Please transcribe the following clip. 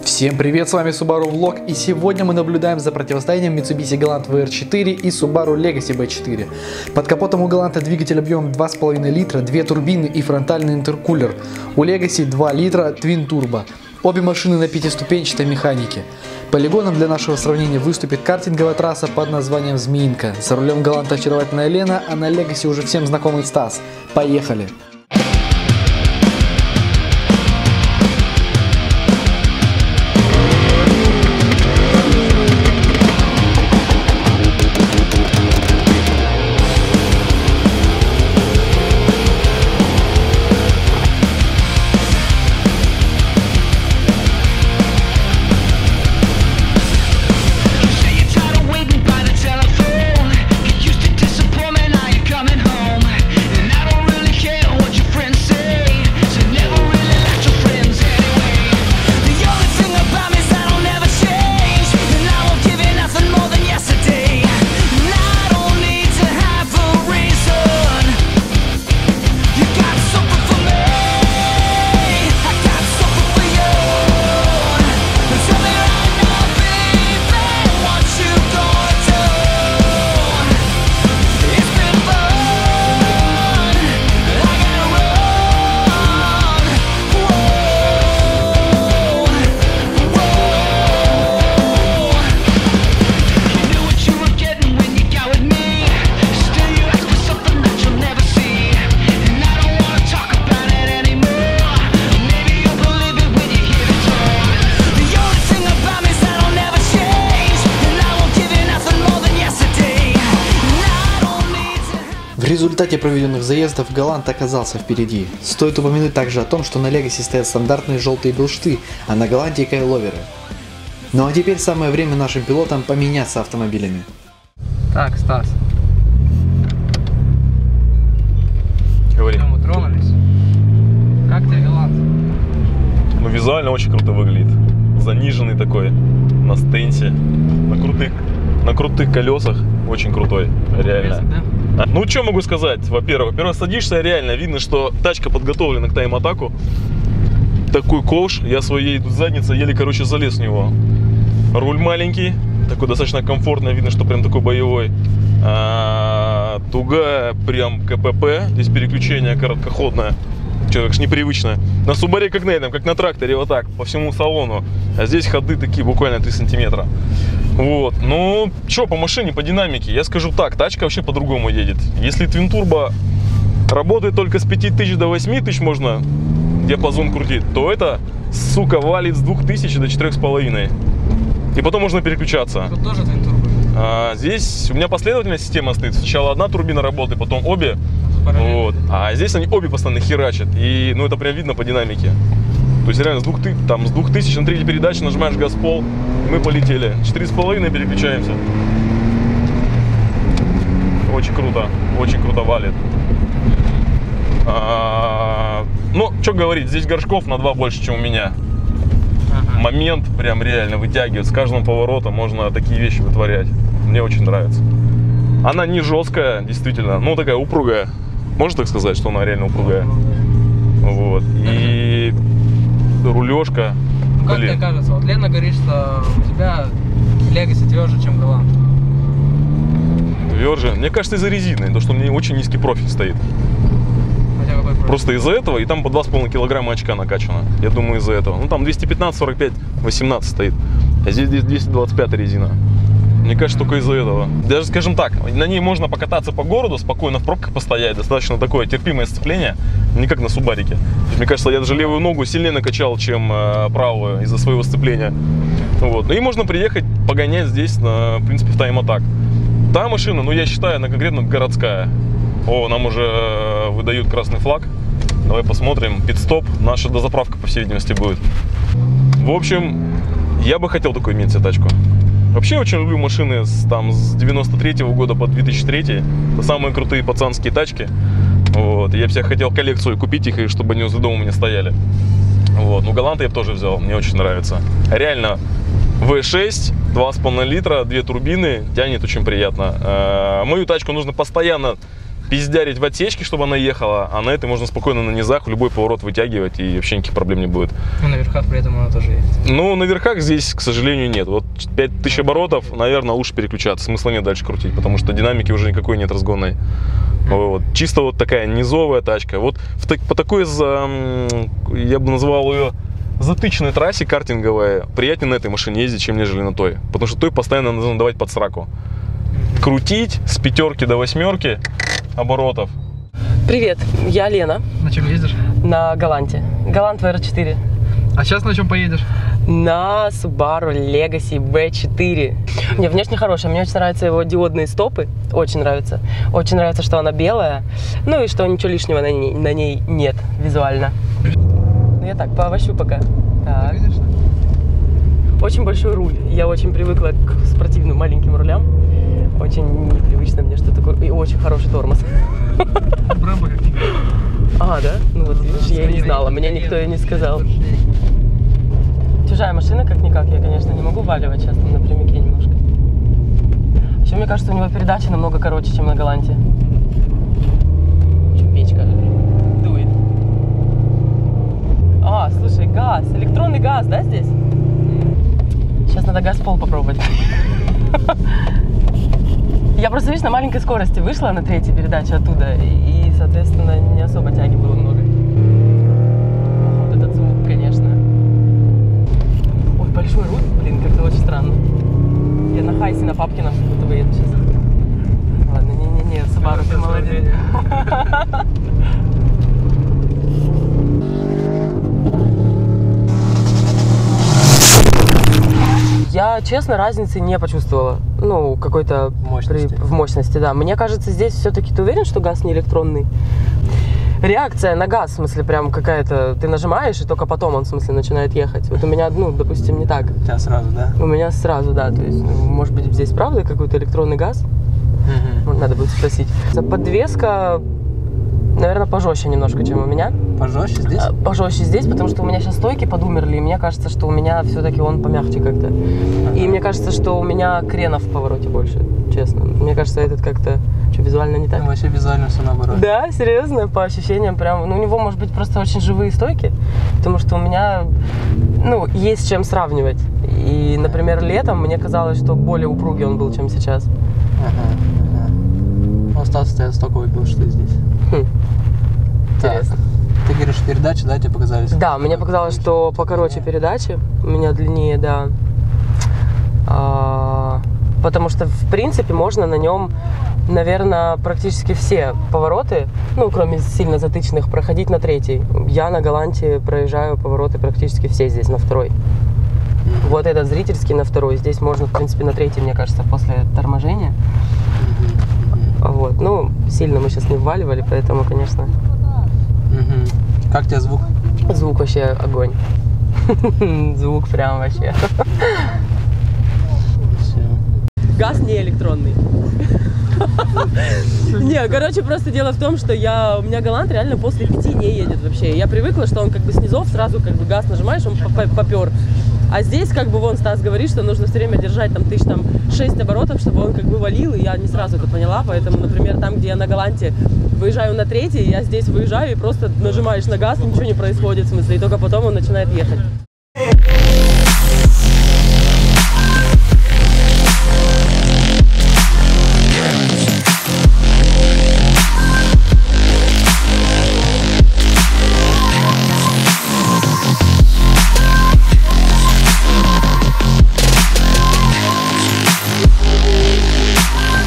Всем привет, с вами Subaru Vlog, и сегодня мы наблюдаем за противостоянием Mitsubishi Galant VR4 и Subaru Legacy B4. Под капотом у Galant двигатель объемом 2,5 литра, 2 турбины и фронтальный интеркулер. У Legacy 2 литра Twin Turbo. Обе машины на пятиступенчатой механике. Полигоном для нашего сравнения выступит картинговая трасса под названием Змеинка. За рулем Galant очаровательная Лена, а на Legacy уже всем знакомый Стас. Поехали! В результате проведенных заездов Galant оказался впереди. Стоит упомянуть также о том, что на Legacy стоят стандартные желтые билшты, а на Galant кайловеры. Ну а теперь самое время нашим пилотам поменяться автомобилями. Так, Стас. Говори. Мы тронулись. Как тебе Galant? Ну, визуально очень круто выглядит. Заниженный такой, на стенсе, на крутых колесах. Очень крутой, реально. Да? Ну, что могу сказать? Во-первых, садишься, реально видно, что тачка подготовлена к тайм-атаку. Такой ковш, я своей задницей еле, залез в него. Руль маленький, такой достаточно комфортный, видно, что прям такой боевой. Тугая, прям КПП, здесь переключение короткоходное. Что-то непривычно. На Subaru как на этом, как на тракторе, вот так, по всему салону. А здесь ходы такие буквально 3 сантиметра. Вот, ну, что по машине, по динамике, я скажу так, тачка вообще по-другому едет. Если Twin Turbo работает только с 5000 до 8000 можно диапазон крутить, то это, сука, валит с 2000 до 4500. И потом можно переключаться. Тут тоже Twin Turbo? Здесь у меня последовательная система стоит. Сначала одна турбина работает, потом обе. Вот. А здесь они обе постоянно херачат. И ну это прям видно по динамике. То есть реально с 2000 на третьей передаче нажимаешь газ в пол, и мы полетели. 4,5 переключаемся. Очень круто валит. Ну, что говорить, здесь горшков на 2 больше, чем у меня. Момент прям реально вытягивает. С каждым поворотом можно такие вещи вытворять. Мне очень нравится. Она не жесткая, действительно, ну такая упругая. Можно так сказать, что она реально упругая? Вот. И рулежка. Ну, как тебе кажется, вот Лена говорит, что у тебя Legacy тверже, чем Galant. Тверже? Мне кажется, из-за резины, то что у меня очень низкий профиль стоит. Хотя какой профиль? Просто из-за этого, и там по 2,5 килограмма очка накачано. Я думаю, из-за этого. Ну там 215, 45, 18 стоит. А здесь 225 резина. Мне кажется, только из-за этого. Даже, скажем так, на ней можно покататься по городу, спокойно в пробках постоять. Достаточно такое терпимое сцепление, не как на Субарике. Мне кажется, я даже левую ногу сильнее накачал, чем правую из-за своего сцепления. Вот. Ну и можно приехать, погонять здесь, в принципе, в тайм-атак. Та машина, ну я считаю, она конкретно городская. О, нам уже выдают красный флаг. Давай посмотрим. Пит-стоп. Наша дозаправка, по всей видимости, будет. В общем, я бы хотел такую иметь себе тачку. Вообще очень люблю машины с 93-го года по 2003. Это самые крутые пацанские тачки. Вот. Я бы себе хотел коллекцию купить их, и чтобы они возле дома у меня стояли. Вот. Ну, Galant я бы тоже взял, мне очень нравится. Реально, V6, 2,5 литра, 2 турбины, тянет очень приятно. Мою тачку нужно постоянно пиздярить в отсечке, чтобы она ехала, а на этой можно спокойно на низах в любой поворот вытягивать, и вообще никаких проблем не будет. Ну, на верхах при этом она тоже есть. Ну, на верхах здесь, к сожалению, нет. Вот 5000 оборотов, наверное, лучше переключаться. Смысла нет дальше крутить, потому что динамики уже никакой нет разгонной. Вот. Чисто вот такая низовая тачка. Вот по такой, я бы назвал ее, затычной трассе картинговой, приятнее на этой машине ездить, чем нежели на той. Потому что той постоянно нужно давать под сраку. Крутить с 5 до 8 оборотов. Привет, я Лена. На чем ездишь? На Галанте. Галант VR4. А сейчас на чем поедешь? На Subaru Legacy B4. Не, внешне хорошая. Мне очень нравятся его диодные стопы. Очень нравится. Очень нравится, что она белая. Ну и что ничего лишнего на ней нет визуально. Ну я так, поовощу пока. Так. Очень большой руль. Я очень привыкла к спортивным маленьким рулям. Очень непривычно мне, что такое. И очень хороший тормоз. Брэмбо как никак. А, да? Ну вот видишь, я и не знала. Мне никто и не сказал. Чужая машина, как-никак, я, конечно, не могу валивать сейчас там напрямике немножко. Еще мне кажется, у него передача намного короче, чем на Галанте. Че, печка дует. А, слушай, газ, электронный газ, да, здесь? Сейчас надо газ-пол попробовать. Я просто, видишь, на маленькой скорости вышла на 3-й передаче оттуда, и, соответственно, не особо тяги было много. Вот этот звук, конечно. Ой, большой руль, блин, как-то очень странно. Я на Хайсе, на Папкином как будто бы еду сейчас. Ладно, не-не-не, Subaru, ты молодец. Я, честно, разницы не почувствовала. Ну, какой-то в мощности, да. Мне кажется, здесь все-таки ты уверен, что газ не электронный? Реакция на газ, в смысле, прям какая-то, ты нажимаешь, и только потом он, в смысле, начинает ехать. Вот у меня, ну, допустим, не так. У тебя сразу, да? У меня сразу, да. То есть, может быть, здесь правда какой-то электронный газ? Надо будет спросить. Подвеска, наверное, пожестче немножко, чем у меня. Пожестче здесь? Пожестче здесь, потому что у меня сейчас стойки подумерли, и мне кажется, что у меня все-таки он помягче как-то. И мне кажется, что у меня кренов в повороте больше, честно. Мне кажется, этот как-то визуально не так. Ну, вообще визуально все наоборот. Да, серьезно, по ощущениям прям. Ну, у него, может быть, просто очень живые стойки, потому что у меня, ну, есть с чем сравнивать. И, например, летом мне казалось, что более упругий он был, чем сейчас. Остался стоковый был, что здесь. Интересно. Ты говоришь, передачи, да, тебе показались? Да, мне показалось, что покороче передачи, у меня длиннее, да. Потому что, в принципе, можно на нем, наверное, практически все повороты, ну, кроме сильно затычных, проходить на 3-й. Я на Галанте проезжаю повороты практически все здесь, на 2-й. Вот этот зрительский на 2-й. Здесь можно, в принципе, на 3-й, мне кажется, после торможения. Вот. Ну, сильно мы сейчас не вваливали, поэтому, конечно... Как тебе звук? Звук вообще огонь. Звук прям вообще. Газ не электронный. Не, короче, просто дело в том, что у меня Галант реально после 5 не едет вообще. Я привыкла, что он как бы снизов сразу как бы газ нажимаешь, он попер. А здесь как бы вон Стас говорит, что нужно все время держать там 6 оборотов, чтобы он как бы валил, и я не сразу это поняла, поэтому, например, там, где я на Галанте выезжаю на 3-й, я здесь выезжаю и просто нажимаешь на газ, ничего не происходит, в смысле, и только потом он начинает ехать.